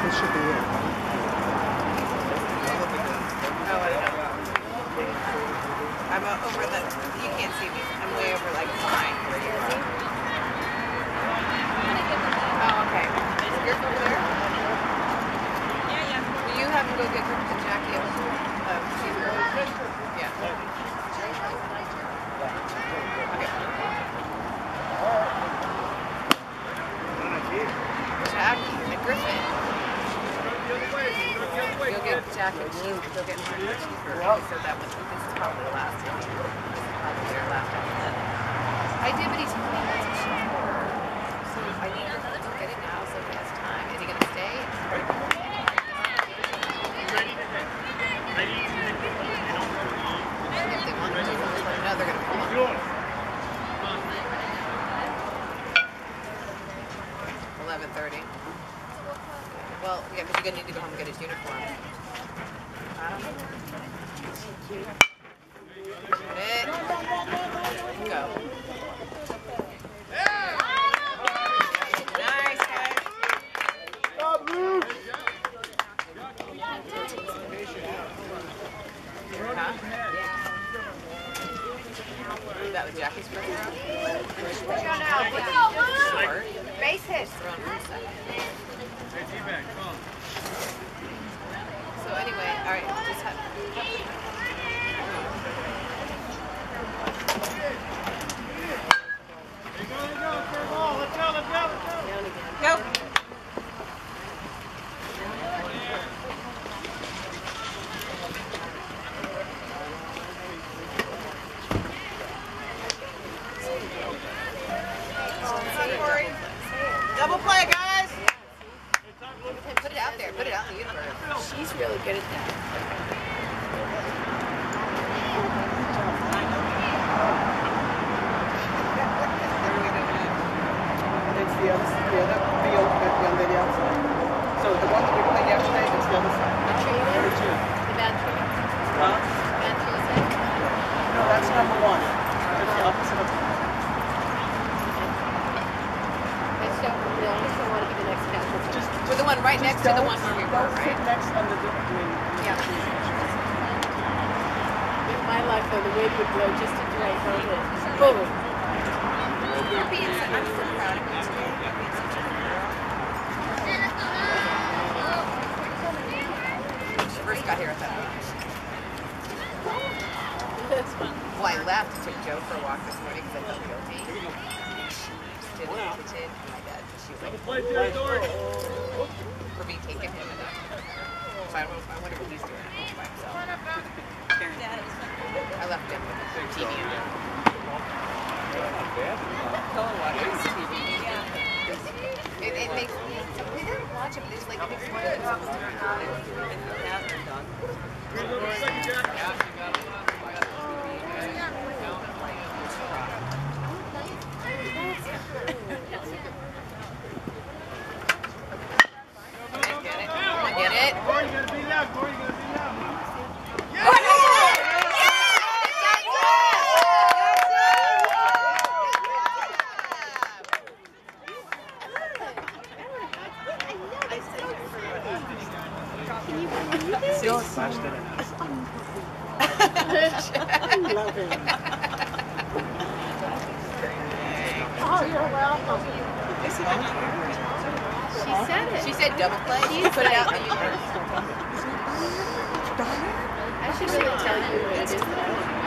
This should be it. Oh, I don't know. I'm over the, you can't see me. I'm way over like behind where you are. Oh, okay. Is Griff over there? Yeah. Will you have him go get Griff and Jackie up? Yeah. Okay. Jackie and Griffin. You'll get Jack and cheese. You'll get more cheeseburger. So that was, this is probably the last time. This is probably their last time. I did, but he told me not to shower. So I need to go get it now so he has time. Is he going to stay? If they want to, no, they're going to pull him. 11:30. Well, yeah, because you're going to need to go home and get his uniform. Go. Nice, guys. Huh? That was Jackie's first throw? Short. Base hit. So anyway, all right, just have go. Double play, guys. Put it out there. Put it out in the universe. She's really good at that. It's the other field on the outside. So the one that we played yesterday is the other side. The tree is? The bad tree? Huh? Bad tree is it? No, that's number one. It's the opposite of We also want to be the next catch. We're the one right next to the one where we were, Don't sit right? next on the Yeah. In my life, though, the wind would blow just into my forehead. Boom! You're being so, I'm so proud of you today. You're being such a girl. She first got here, I thought, That's fun. well, I left and took Joe for a walk this morning because I felt guilty. She did in the kitchen, and my dad, she was like, for me taking him and so I wonder what he's doing at home by himself. I left him with the TV on. Watches TV. It makes me, we didn't watch it, but it's like, it makes me Get it? Corey, you gotta beat it out. Corey, you gotta beat it out. Don't smash it in. I love him. Oh, you're welcome. She said it. She said double play. She put it out in the universe. I should really tell you what it is.